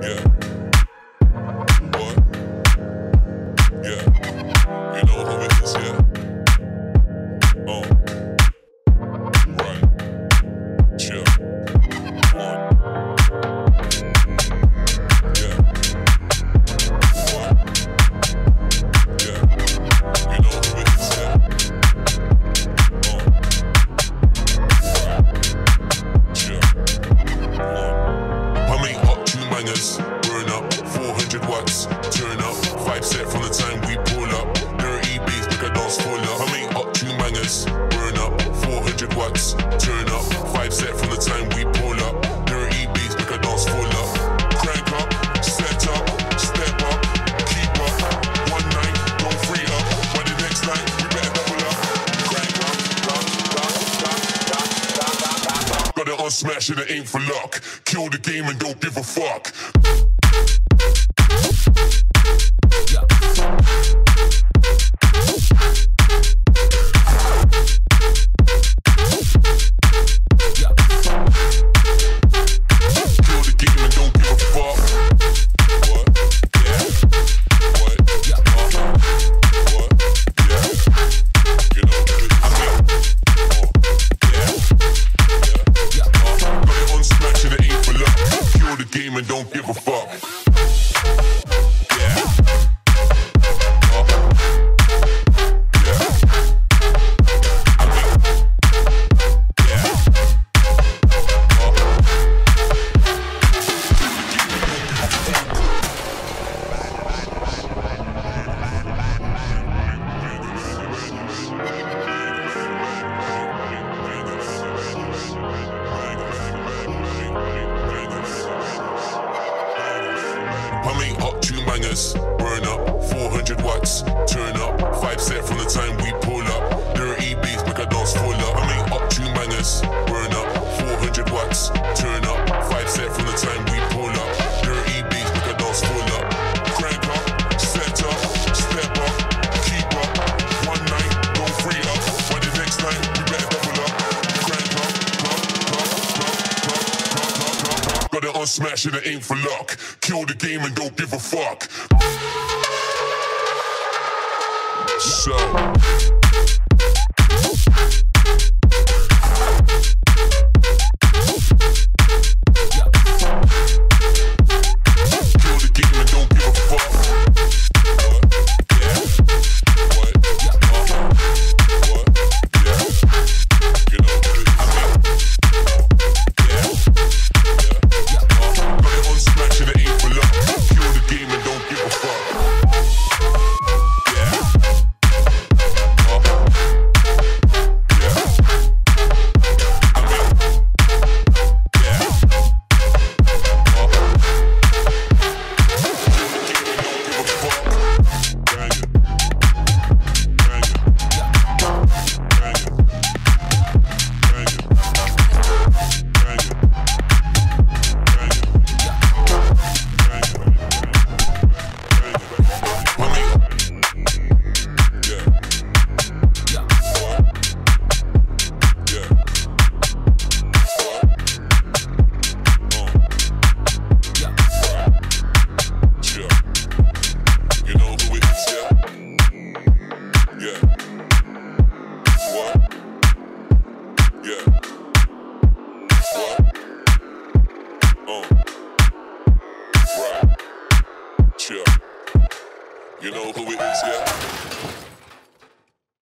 Yeah. What? Yeah. You know who it is, yeah. Right. Chill. One. Yeah. What? Yeah. You know who it is, yeah. Right. Chill. One. I make hot tune bangers, burn up 400 watts, turn up 5 set from the time we pull up. Dirty beats make a dance full up. I make hot tune bangers, burn up 400 watts, turn up 5 set from the time we pull up. Dirty beats make a dance full up. Crank up, set up, step up, keep up. One night, don't free up. By the next night, we better double up. Crank up, got it on smash and it ain't for luck. Kill the game and don't give a fuck. And don't give a fuck. Yeah. I make hot tune bangers, burn up 400 watts, turn up 5 set from the time we pull up. Dirty beats make a dance full up. I make hot tune bangers, burn up 400 watts, turn up 5 set from the time we pull up. Dirty beats make a dance full up. Crank up, set up, step up, keep up. One night, don't free up. By the next night, we better double up. Crank up, got it on smash and it ain't for luck. Kill the game and don't give a fuck. So you know who it is, yeah?